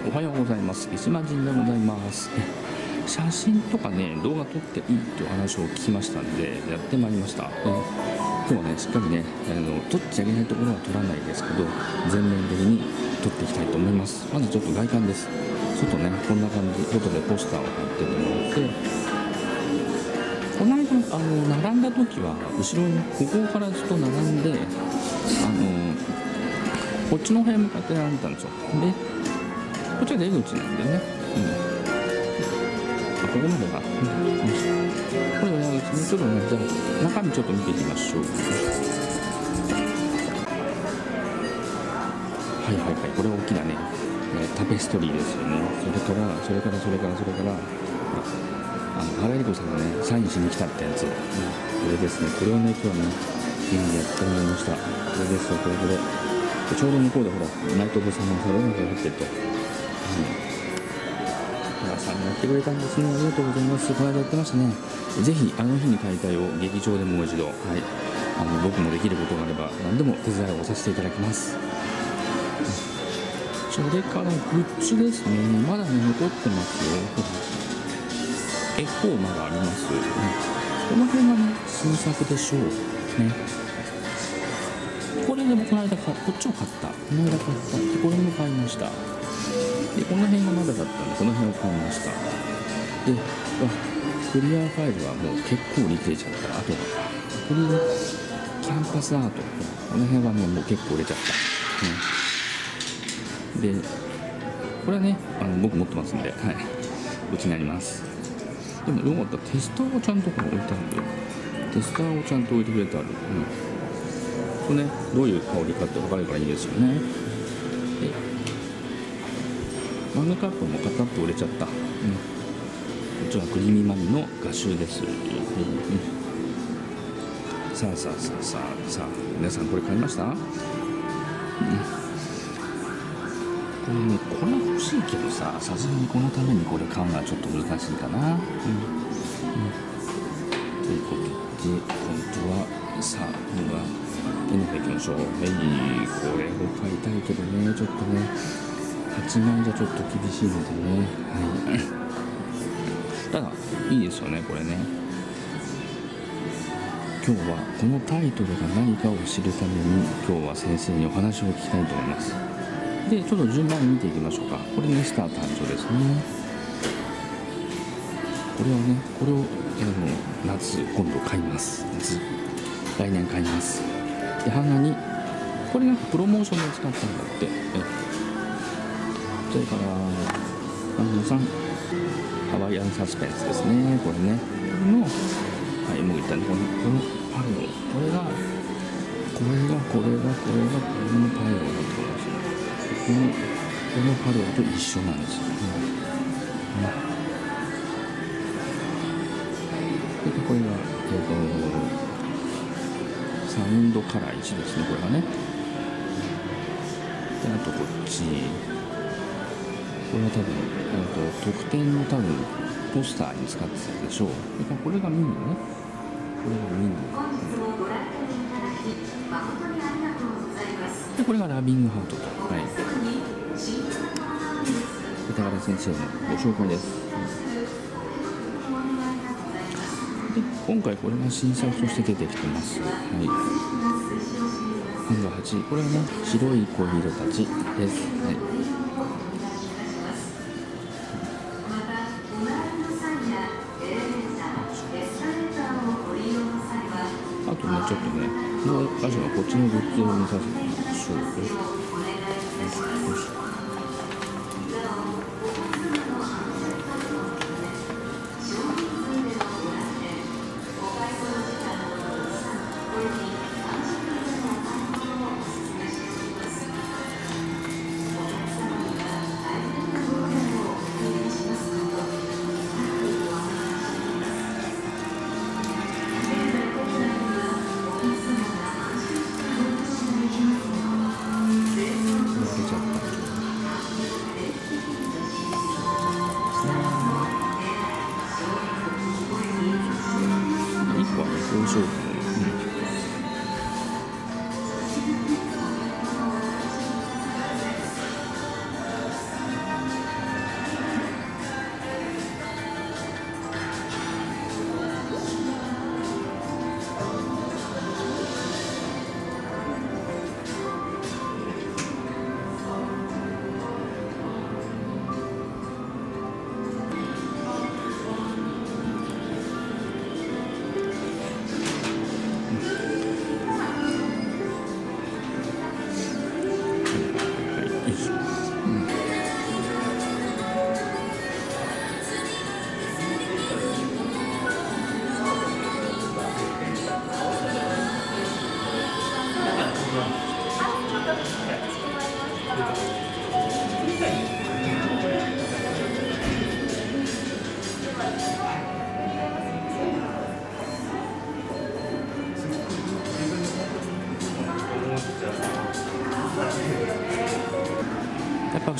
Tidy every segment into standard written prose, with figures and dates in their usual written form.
おはようございます。石間人でございます。写真とかね、動画撮っていいという話を聞きましたんで、やってまいりました。今日はね、しっかりね、撮っちゃいけないところは撮らないですけど、全面的に撮っていきたいと思います。まずちょっと外観です。外ね、こんな感じ、外でポスターを貼ってもらって、この間、並んだ時は、後ろに、ここからずっと並んで、こっちの辺向かって並んでたんですよ。で、こっちは出口なんでね。ここまでが。これはちょっとね、じゃあ、中身ちょっと見ていきましょう。はいはいはい、これ大きなね、タペストリーですよね。それから、原由子さんがね、サインしに来たってやつ。これですね、これをね、今日はね、やってもらいました。これですよ、これ。ちょうど向こうでほら、ナイト・オブ・サマー・サロンが入ってると。原さんがやってくれたんですね。ありがとうございます。この間やってましたね。ぜひ、あの日に解体を劇場でもう一度、僕もできることがあれば、何でも手伝いをさせていただきます。それから、グッズですね。まだね、残ってますよ。結構まだあります。この辺がね、新作でしょう。ね。これでもこの間こっちを買った。この間買った。で、これも買いました。で、この辺がまだだったんで、この辺を買いました。で、クリアファイルはもう結構売り切れちゃった。あと、キャンパスアート。この辺はね、もう結構売れちゃった。で、これはね、僕持ってますんで、うちにあります。でもよかった。テスターをちゃんと置いてあるんだよ。テスターをちゃんと置いてくれてある。これね、どういう香りかって分かるからいいですよね。で、マグカップも片っぽ売れちゃった。こっちはクリーミーマミの画集です。さあ、皆さんこれ買いました？これは欲しいけどさ、さすがにこのためにこれ買うのはちょっと難しいかな。ということで、本当はさあ、今は絵の方行きましょう。これを買いたいけどね、ちょっとね、8万じゃちょっと厳しいのでね。ただ、いいですよね、これね。今日はこのタイトルが何かを知るために、今日は先生にお話を聞きたいと思います。で、ちょっと順番に見ていきましょうか。これミスター誕生ですね。これをね、夏、今度買います。来年買います。で、版画に、これなんかプロモーションで使ったんだって。それから、ハワイアンサスペンスですね。これね。これの、もう言ったね、このパレオ。これがこのパレオだと思います。このパレオと一緒なんですよ。で、これが、サウンドカラー1ですね、これがね。で、あとこっち。これは多分、特典のポスターに使ってたでしょう。それからこれがミニね。で、これがラビングハートと。板原先生のご紹介です。で、今回これが新作として出てきてます。版画8。これはね、白い恋人たちです。あとね、ちょっとね、もう箇所はこっちのグッズを見させてみましょう。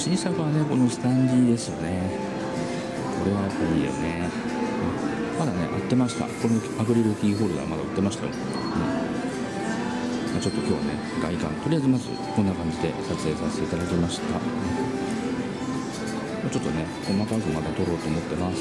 新作はね、このスタンディですよね。これはやっぱりいいよね。まだね、売ってました。このアクリルキーホルダーまだ売ってましたよ。ちょっと今日はね、外観、とりあえずまずこんな感じで撮影させていただきました。ちょっとね、細かくまた撮ろうと思ってます。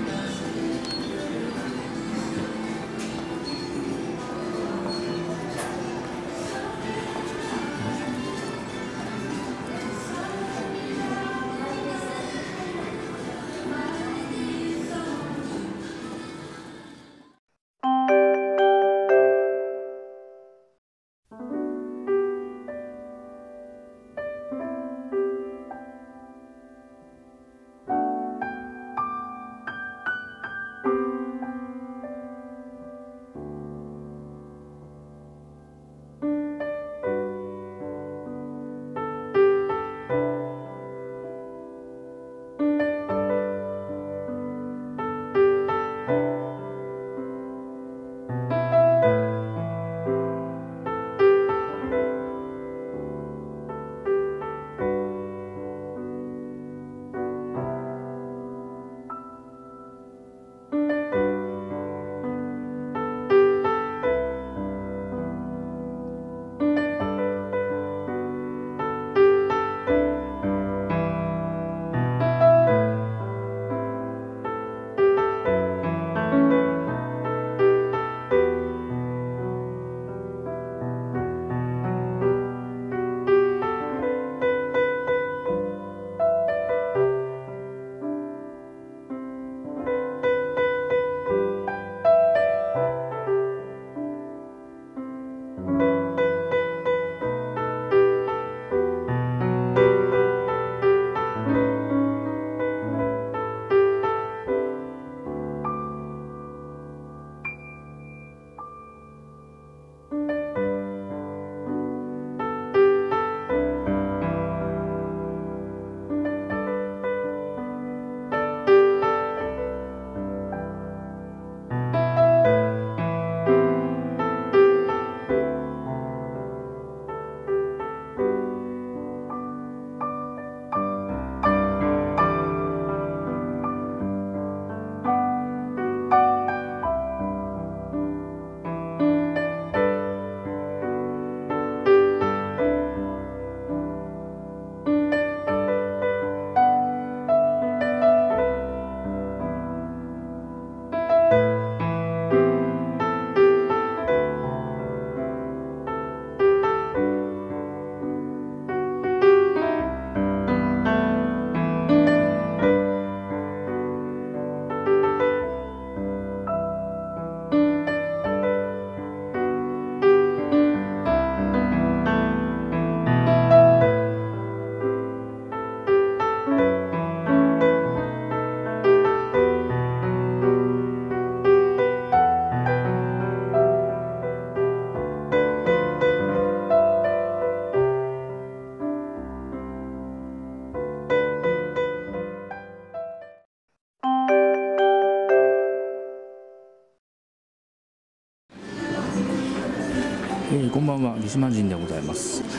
こんばんは、三島人でございます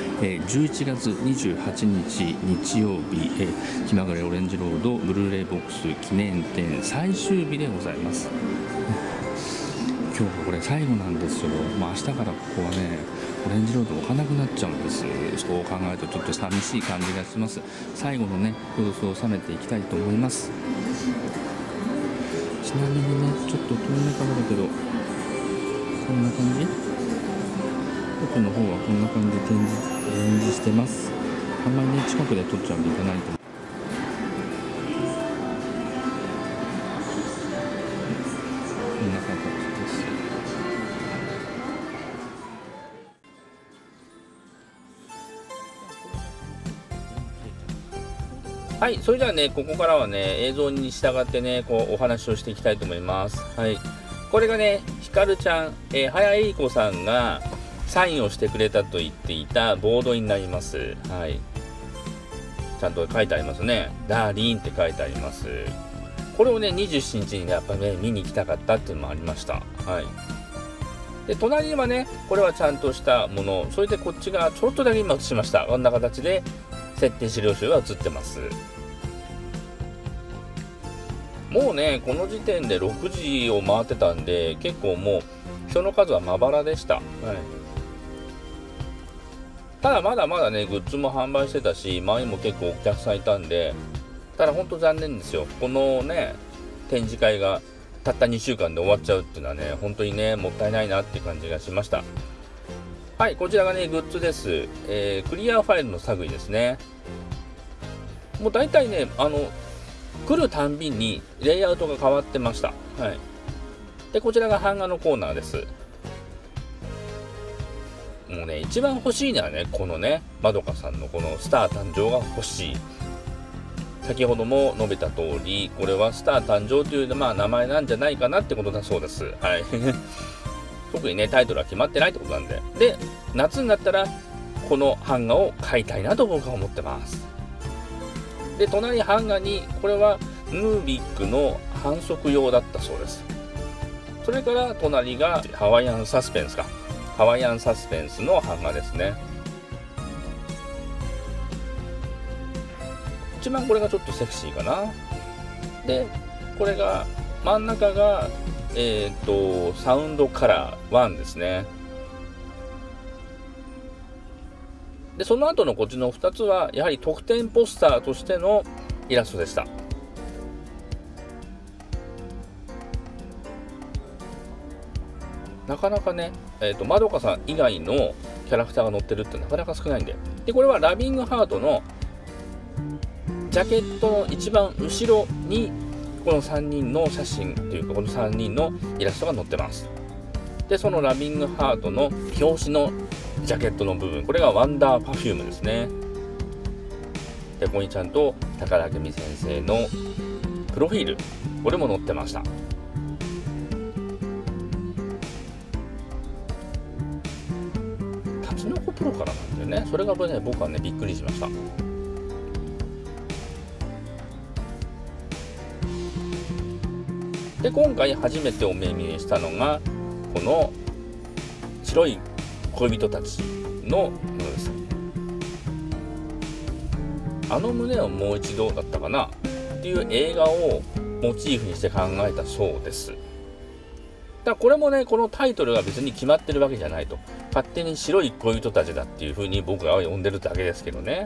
。11月28日日曜日、気まぐれオレンジロードブルーレイボックス記念展最終日でございます。今日はこれ最後なんですよ。明日からここはね、オレンジロード置かなくなっちゃうんです。そう考えるとちょっと寂しい感じがします。最後のね、様子を収めていきたいと思います。ちなみにね、ちょっと遠目からだけど、こんな感じ。奥の方はこんな感じで展示してます。あんまりね、近くで撮っちゃうんでいかないと思う。こんな形です。はい、それではね、ここからはね、映像に従ってね、こうお話をしていきたいと思います。はい、これがね、ひかるちゃん、早井子さんがサインをしてくれたと言っていたボードになります。はい。ちゃんと書いてありますね。ダーリンって書いてあります。これをね、27日にね、やっぱね、見に行きたかったっていうのもありました。はい。で、隣にはね、これはちゃんとしたもの。それでこっちがちょっとだけ今映しました。こんな形で設定資料集が写ってます。もうねこの時点で6時を回ってたんで、結構もう人の数はまばらでした。はい、ただまだまだねグッズも販売してたし、前にも結構お客さんいたんで、ただ本当残念ですよ。このね展示会がたった2週間で終わっちゃうっていうのはね、本当にねもったいないなっていう感じがしました。はい、こちらがねグッズです。クリアファイルの類ですね。もう大体ね来るたんびにレイアウトが変わってました。はい、でこちらが版画のコーナーです。もうね一番欲しいのはねこのねまどかさんのこのスター誕生が欲しい。先ほども述べた通り、これはスター誕生という、名前なんじゃないかなってことだそうです。はい。特にね、タイトルは決まってないってことなんで。で、夏になったら、この版画を買いたいなと僕は思ってます。で、隣版画に、これはヌービックの反則用だったそうです。それから隣がハワイアンサスペンスか。ハワイアンサスペンスの版画ですね。一番これがちょっとセクシーかな。でこれが真ん中がサウンドカラー1ですね。でその後のこっちの2つはやはり特典ポスターとしてのイラストでした。なかなかねまどかさん以外のキャラクターが載ってるってなかなか少ないんで。でこれはラビングハートのジャケットの一番後ろにこの3人の写真というか、この3人のイラストが載ってます。でそのラビングハートの表紙のジャケットの部分、これがワンダーパフュームですね。でここにちゃんと高田明美先生のプロフィール、これも載ってました。タツノコプロからなんだよね。それがね僕はねびっくりしました。で今回初めてお目見えしたのがこの白い恋人たちのものです。あの胸をもう一度だったかなっていう映画をモチーフにして考えたそうです。だからこれもねこのタイトルが別に決まってるわけじゃないと、勝手に白い恋人たちだっていう風に僕が呼んでるだけですけどね。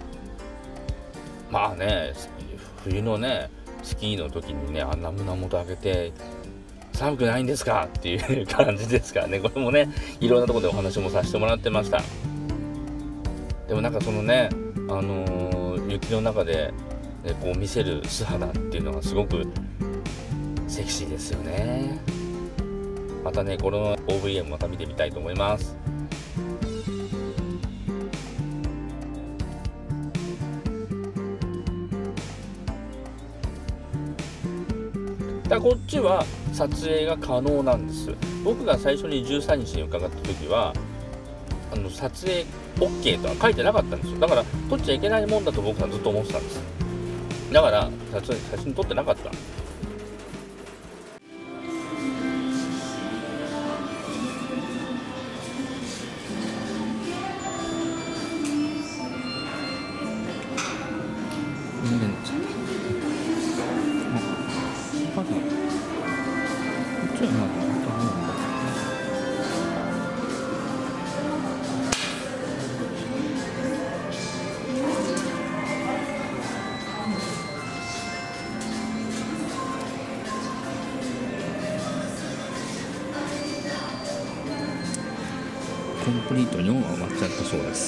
まあね冬のねスキーの時にねあんな胸元開けて寒くないんですかっていう感じですからね。これもねいろんなところでお話もさせてもらってました。でもなんかそのね雪の中で、ね、こう見せる素肌っていうのがすごくセクシーですよね。またねこの OVA もまた見てみたいと思います。だこっちは撮影が可能なんです。僕が最初に13日に伺った時は撮影 OK とは書いてなかったんですよ。だから撮っちゃいけないもんだと僕はずっと思ってたんです。だから写真撮ってなかった。 コンプリートに終わっちゃったそうです。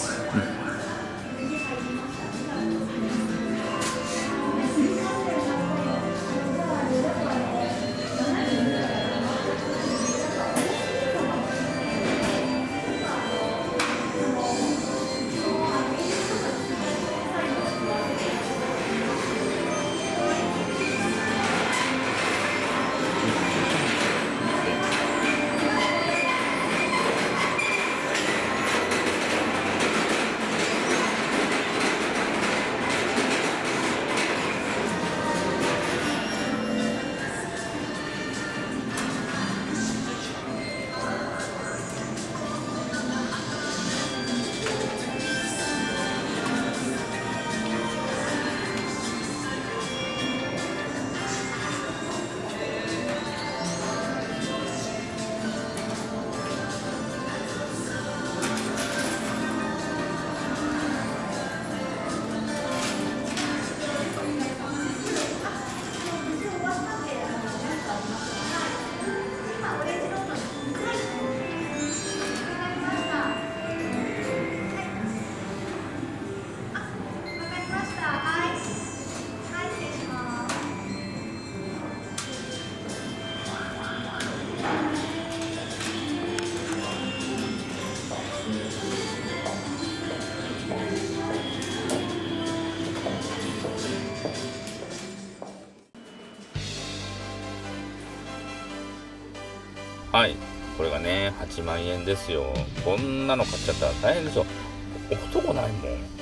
はい、これがね8万円ですよ。こんなの買っちゃったら大変ですよ。置くとこないもん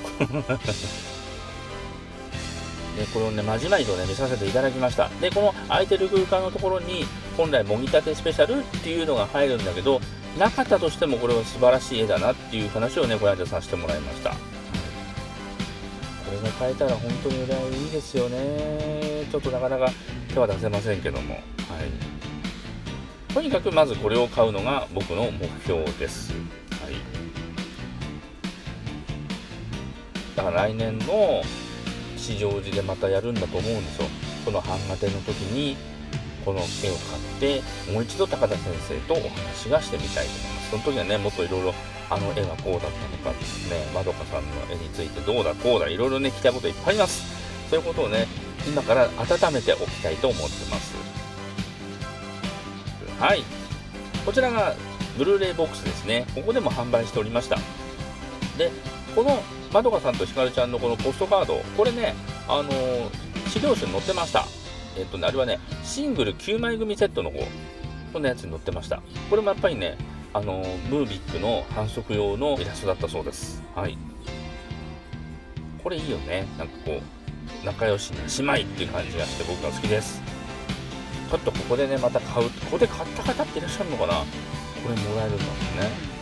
でこれをねまじまじとね見させていただきました。でこの空いてる空間のところに本来もぎたてスペシャルっていうのが入るんだけど、なかったとしてもこれは素晴らしい絵だなっていう話をねこの間させてもらいました。これが買えたら本当に売り上げいいですよね。ちょっとなかなか手は出せませんけども、はい、とにかくまずこれを買うのが僕の目標です。はい、だから来年の吉祥寺でまたやるんだと思うんですよ。この版画展の時にこの絵を買ってもう一度高田先生とお話がしてみたいと思います。その時はねもっといろいろあの絵はこうだったのかね、まどかさんの絵についてどうだこうだいろいろね聞きたいこといっぱいあります。そういうことをね今から温めておきたいと思ってます。はい、こちらがブルーレイボックスですね。ここでも販売しておりました。でこのまどかさんとひかるちゃんのこのポストカード、これね資料集に載ってました。あれはねシングル9枚組セットの方こんなやつに載ってました。これもやっぱりねムービックの反則用のイラストだったそうです。はい、これいいよね。なんかこう仲良しな姉妹っていう感じがして僕は好きです。ちょっとここでねまた買う、ここで買った方っていらっしゃるのかな。これもらえるんだもんね。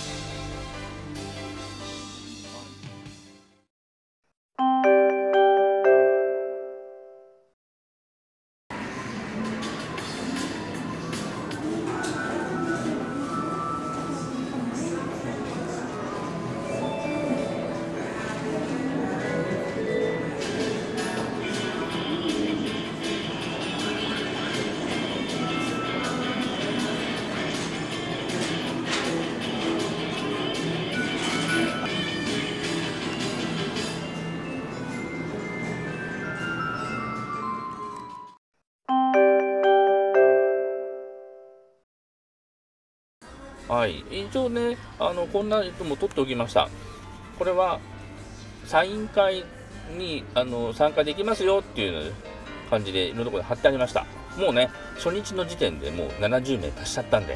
はい、一応ねこんな人も取っておきました。これはサイン会に参加できますよっていう感じでいろんなところで貼ってありました。もうね初日の時点でもう70名達しちゃったんで、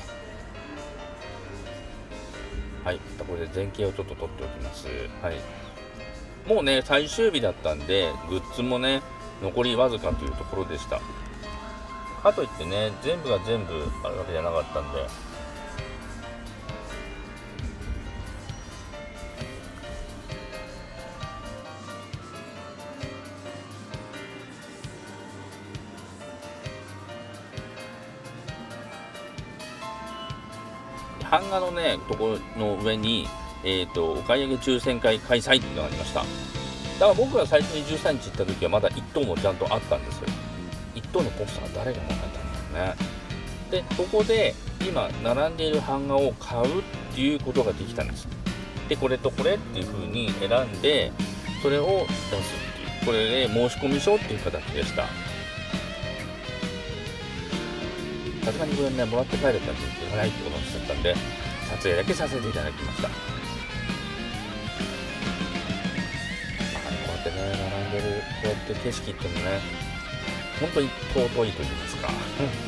はい、これで前景をちょっと取っておきます。はい、もうね最終日だったんでグッズもね残りわずかというところでした。かといってね全部が全部あるわけじゃなかったんで、版画のねところの上に、お買い上げ抽選会開催っていうのがありました。だから僕が最初に13日行った時はまだ1等もちゃんとあったんですよ。1等のポスター誰がもらえたんだろうね。でここで今並んでいる版画を買うっていうことができたんです。でこれとこれっていう風に選んでそれを出すっていう、これで申し込み書っていう形でした。さすがにこれねもらって帰るって言わないってことにしちゃったんで撮影だけさせていただきました。こうやってね並んでるこうやって景色ってもね本当に尊いと言いますかね、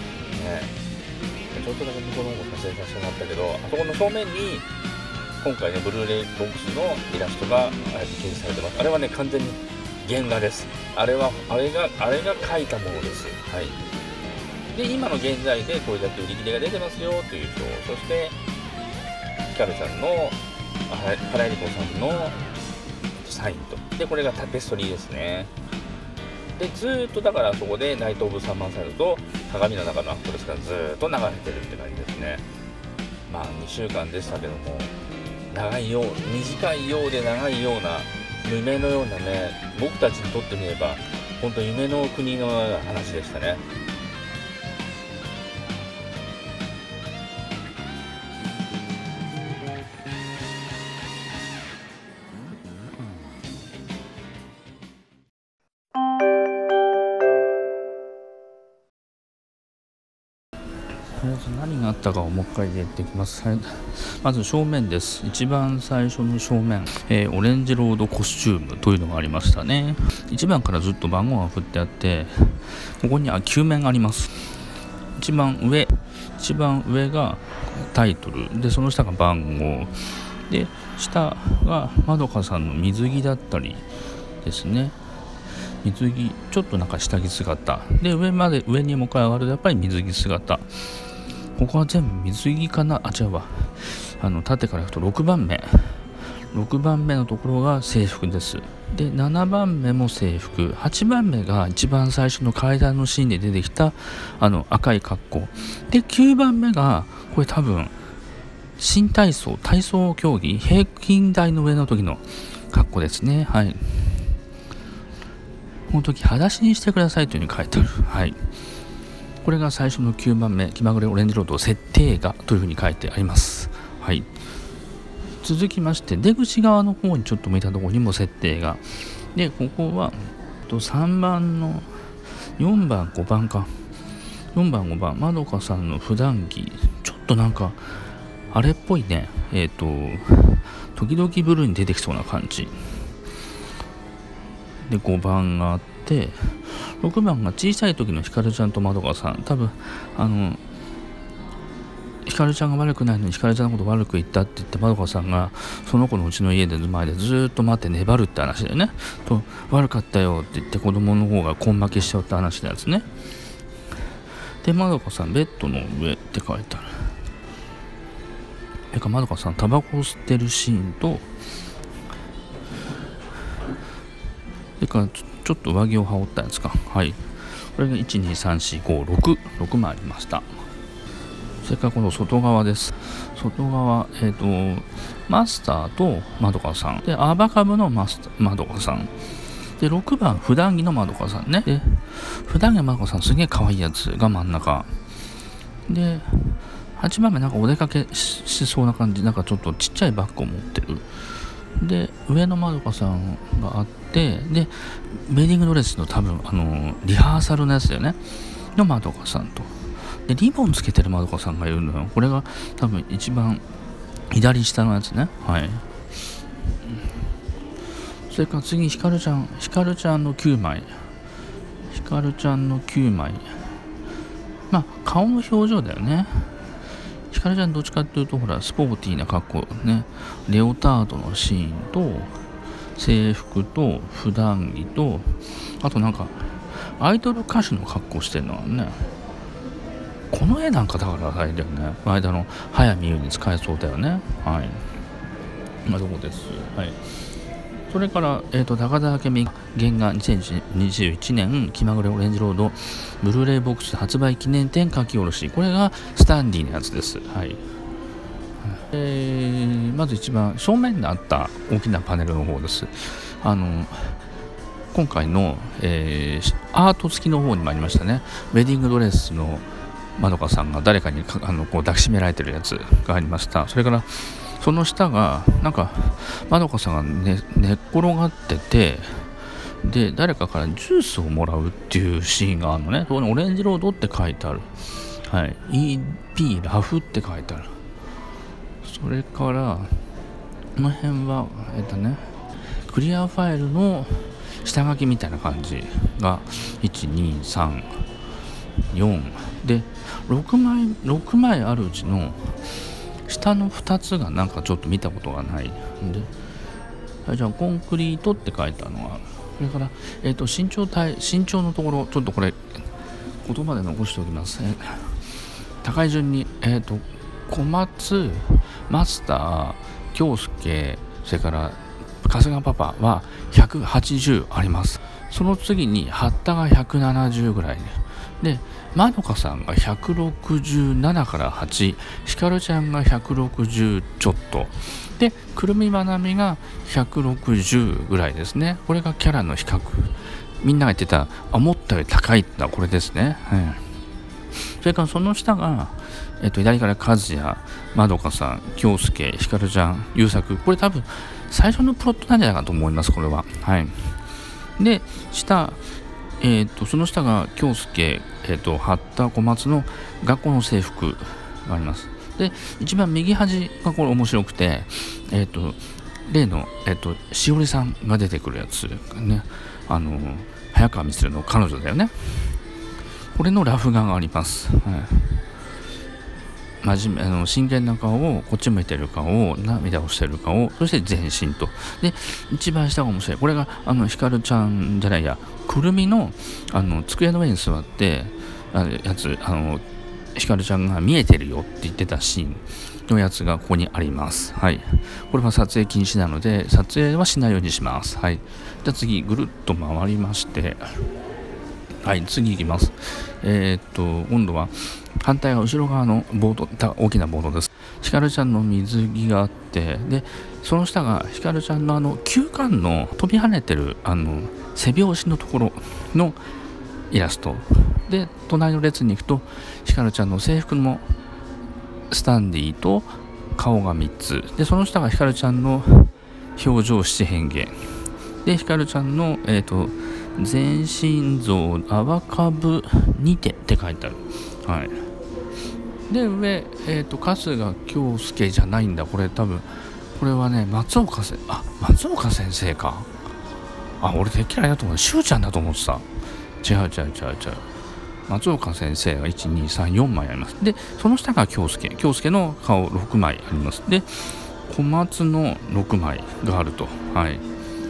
ちょっとだけ向こうの方も撮影させてもらったけど、あそこの正面に今回ねブルーレイボックスのイラストが掲示されてます。あれはね完全に原画です。あれが描いたものです。はい、で今の現在でこれだけ売り切れが出てますよという表、そしてヒカルさんの原恵里子さんのサインと、でこれがタペストリーですね。でずーっとだからそこでナイト・オブ・サンマンサイドと鏡の中のアクトレスがずーっと流れてるって感じですね。まあ2週間でしたけども短いようで長いような夢のようなね、僕たちにとってみれば本当夢の国のような話でしたね。とりあえず何があったかをもう一回言っていきます。まず正面です。一番最初の正面、オレンジロードコスチュームというのがありましたね。1番からずっと番号が振ってあって、ここには9面あります。 一番上がタイトルで、その下が番号で、下がまどかさんの水着だったりですね。水着、ちょっとなんか下着姿で、上にもう一回上がるとやっぱり水着姿。ここは全部水着かな。違うわ、縦からいくと6番目のところが制服です。で7番目も制服、8番目が一番最初の階段のシーンで出てきた赤い格好で、9番目がこれ多分新体操競技平均台の上の時の格好ですね。はい、この時裸足にしてくださいというふうに書いてある。はい、これが最初の9番目、気まぐれオレンジロード設定画というふうに書いてあります。はい、続きまして出口側の方にちょっと見たところにも設定がで、ここは3番の4番5番か4番5番まどかさんの普段着、ちょっとなんかあれっぽいね。時々ブルーに出てきそうな感じで、5番があって、6番が小さい時のひかるちゃんとまどかさん。多分ひかるちゃんが悪くないのにひかるちゃんのこと悪く言ったって言って、まどかさんがその子のうちの家で前でずっと待って粘るって話でね、と悪かったよって言って子供の方が根負けしちゃうって話のやつね。でまどかさんベッドの上って書いてある。それからまどかさんタバコを吸ってるシーンと、それからちょっと上着を羽織ったやつか。はい、これが1234566枚ありました。それからこの外側です。外側、マスターとまどかさんで、アバカブのまどかさんで、6番普段着のまどかさんね。で普段着のまどかさんすげえ可愛いやつが真ん中で、8番目なんかお出かけ しそうな感じ、なんかちょっとちっちゃいバッグを持ってる。で上のまどかさんがあって、でウェディングドレスの多分リハーサルのやつだよねのまどかさんと、でリボンつけてるまどかさんがいるのよ。これが多分一番左下のやつね。はい、それから次ひかるちゃんの9枚まあ顔の表情だよね。ひかるちゃんどっちかっていうとほらスポーティーな格好ね、レオタードのシーンと制服と普段着と、あとなんかアイドル歌手の格好してるのはね、この絵なんかだからあれだよね、間の早見優に使えそうだよね。はい、まあどこです。はい、それから高田明美原画2021年気まぐれオレンジロードブルーレイボックス発売記念展書き下ろし、これがスタンディのやつです。はい、まず一番正面にあった大きなパネルの方です。今回の、アート付きの方にもありましたね。ウェディングドレスのまどかさんが誰かにこう抱きしめられてるやつがありました。それからその下がなんかまどかさんが、寝っ転がってて、で誰かからジュースをもらうっていうシーンがあるのね。そこにオレンジロードって書いてある。はい、EP ラフって書いてある。それからこの辺はクリアファイルの下書きみたいな感じが123 4で6枚あるうちの下の2つがなんかちょっと見たことがないんで、じゃあコンクリートって書いてあるのがある。それから身長のところちょっとこれ言葉で残しておきます。高い順に小松、マスター、京介、それから春日パパは180あります。その次に八田が170ぐらいで、まどかさんが167から8、ひかるちゃんが160ちょっとで、くるみまなみが160ぐらいですね。これがキャラの比較。みんなが言ってた思ったより高いってのはこれですね。それからその下が、左から和也、まどかさん、京介、ひかるちゃん、優作。これ多分最初のプロットなんじゃないかと思います。これは。はい。で下、その下が京介、八田小松の学校の制服があります。で一番右端がこれ面白くて、例の、しおりさんが出てくるやつね、早川みつるの彼女だよね。 これのラフ画があります。真面目真剣な顔を、こっち向いてる顔を、涙をしてる顔、そして全身と。で、一番下が面白い。これがひかるちゃんじゃないや、くるみの机の上に座ってやつ、ひかるちゃんが見えてるよって言ってたシーンのやつがここにあります。はい。これは撮影禁止なので、撮影はしないようにします。はい。じゃあ次、ぐるっと回りまして、はい、次いきます。今度は反対側、後ろ側のボード、大きなボードです。ひかるちゃんの水着があって、で、その下がひかるちゃんの球冠の飛び跳ねてる背拍子のところのイラストで、隣の列に行くとひかるちゃんの制服のスタンディと顔が3つで、その下がひかるちゃんの表情七変化で、ひかるちゃんの全身像泡株にてって書いてある。はい。で、上、春日京介じゃないんだ。これ多分、これはね、松岡先生か。俺てっきりだと思う。しゅうちゃんだと思ってた。違う。松岡先生が1、2、3、4枚あります。で、その下が京介の顔6枚あります。で、小松の6枚があると。はい。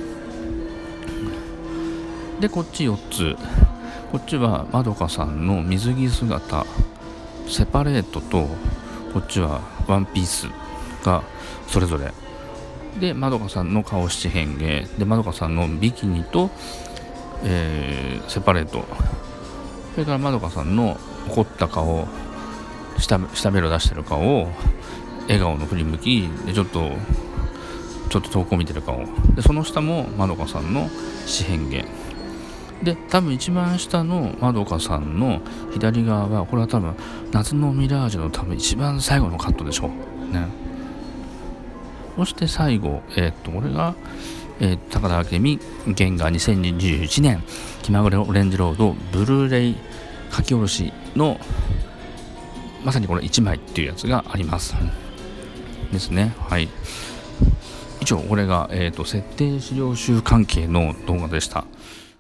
で、こっち4つ。こっちはまどかさんの水着姿、セパレートと、こっちはワンピースがそれぞれ。で、まどかさんの顔七変化。で、まどかさんのビキニと、セパレート。それからまどかさんの怒った顔、下ベロ出してる顔を、笑顔の振り向きでちょっと遠く見てる顔で、その下もまどかさんの四変化で、多分一番下のまどかさんの左側は、これは多分夏のミラージュの多分一番最後のカットでしょうね。そして最後、これが、高田明美原画2021年気まぐれオレンジロードブルーレイ書き下ろしのまさにこれ1枚っていうやつがありますですね。はい。以上、これが、設定資料集関係の動画でした。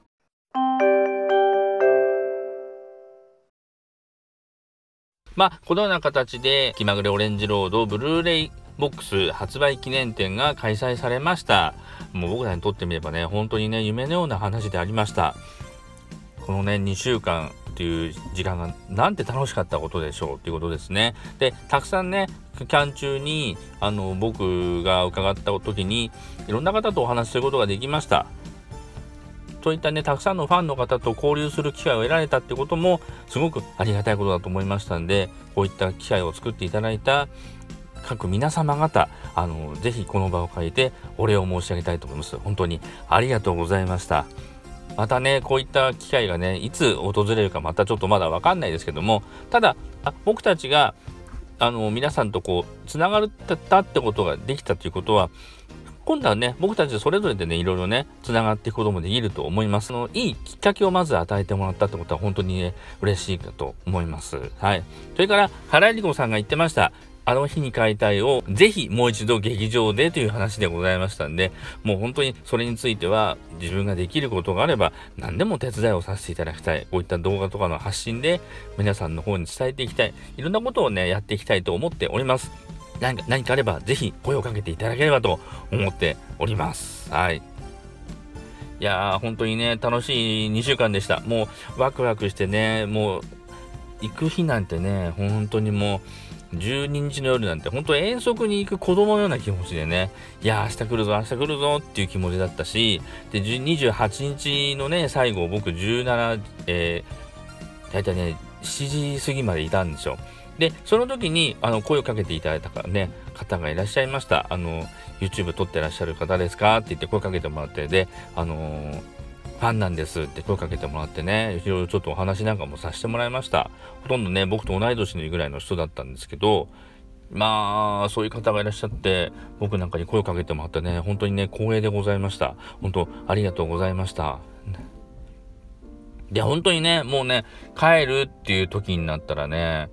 このような形で気まぐれオレンジロードブルーレイボックス発売記念展が開催されました。もう僕らにとってみればね、本当にね、夢のような話でありました。このね、2週間っていう時間がなんて楽しかったことでしょうっていうことですね。で、たくさんね、キャン中に僕が伺った時にいろんな方とお話しすることができました。そういったね、たくさんのファンの方と交流する機会を得られたってこともすごくありがたいことだと思いましたんで、こういった機会を作っていただいた各皆様方、ぜひこの場を借りてお礼を申し上げたいと思います。本当にありがとうございました。またね、こういった機会がね、いつ訪れるかまたちょっとまだわかんないですけども、ただ僕たちが皆さんとこうつながったってことができたということは、今度はね、僕たちそれぞれでね、いろいろね、つながっていくこともできると思います。いいきっかけをまず与えてもらったってことは本当にね、嬉しいかと思います。はい。それから、原里子さんが言ってました。あの日に買いたいをぜひもう一度劇場でという話でございましたんで、もう本当にそれについては自分ができることがあれば何でも手伝いをさせていただきたい。こういった動画とかの発信で皆さんの方に伝えていきたい。いろんなことをね、やっていきたいと思っております。何かあればぜひ声をかけていただければと思っております。はい。いやー、本当にね、楽しい2週間でした。もうワクワクしてね、もう行く日なんてね、本当にもう12日の夜なんて本当遠足に行く子供のような気持ちでね、いや明日来るぞっていう気持ちだったし、で28日のね最後僕17、大体ね7時過ぎまでいたんですよ。でその時に声をかけていただいた方がいらっしゃいました。YouTube 撮ってらっしゃる方ですかって言って声かけてもらって、でファンなんですって声かけてもらってね、いろいろちょっとお話なんかもさせてもらいました。ほとんどね、僕と同い年のぐらいの人だったんですけど、まあ、そういう方がいらっしゃって、僕なんかに声をかけてもらってね、本当にね、光栄でございました。本当、ありがとうございました。で、本当にね、もうね、帰るっていう時になったらね、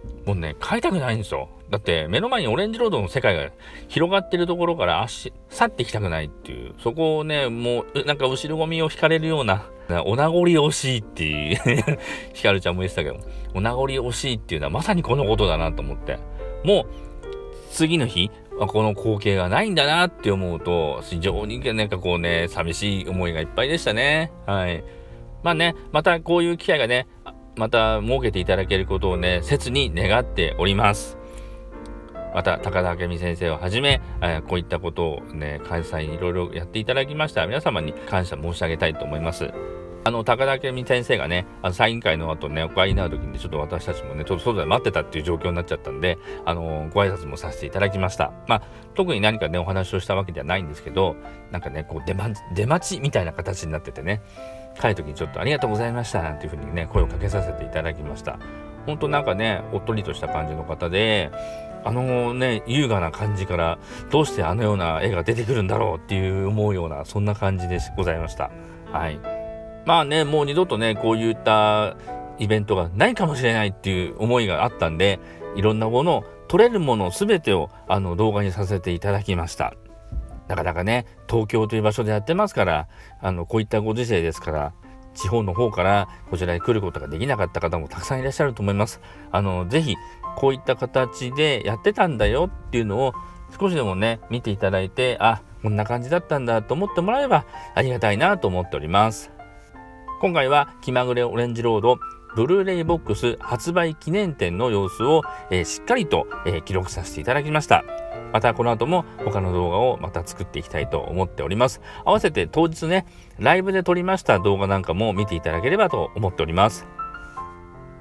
もうね、帰りたくないんですよ。だって目の前にオレンジロードの世界が広がってるところから去っていきたくないっていう、そこをね、もうなんか後ろゴミを引かれるような、お名残惜しいっていうヒカルちゃんも言ってたけど、お名残惜しいっていうのはまさにこのことだなと思って、もう次の日この光景がないんだなって思うと、非常になんかこうね、寂しい思いがいっぱいでしたね。はい。まあね、またこういう機会がね、また設けていただけることをね、切に願っております。また高田明美先生をはじめ、こういったことをね、開催いろいろやっていただきました皆様に感謝申し上げたいと思います。高田明美先生がね、サイン会の後ね、お帰りになる時にちょっと私たちもね、ちょっと外で待ってたっていう状況になっちゃったんで、ご挨拶もさせていただきました。まあ、特に何かね、お話をしたわけではないんですけど、なんかね、こう出待ちみたいな形になっててね、帰る時にちょっとありがとうございましたなんていうふうにね、声をかけさせていただきました。本当なんかね、おっとりとした感じの方で、ね、優雅な感じからどうしてあのような絵が出てくるんだろうっていう思うような、そんな感じでございました。はい。まあね、もう二度とね、こういったイベントがないかもしれないっていう思いがあったんで、いろんなもの、撮れるもの全てを動画にさせていただきました。なかなかね、東京という場所でやってますから、こういったご時世ですから、地方の方からこちらに来ることができなかった方もたくさんいらっしゃると思います。ぜひこういった形でやってたんだよっていうのを少しでもね、見ていただいて、あ、こんな感じだったんだと思ってもらえばありがたいなと思っております。今回は気まぐれオレンジロードブルーレイボックス発売記念展の様子を、しっかりと、記録させていただきました。またこの後も他の動画をまた作っていきたいと思っております。合わせて当日ね、ライブで撮りました動画なんかも見ていただければと思っております。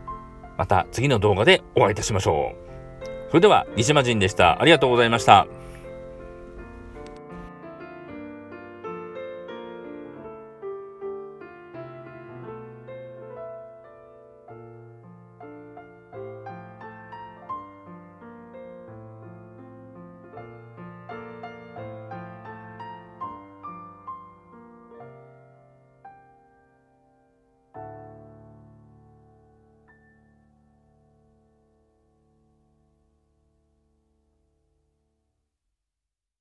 また次の動画でお会いいたしましょう。それでは西間仁でした。ありがとうございました。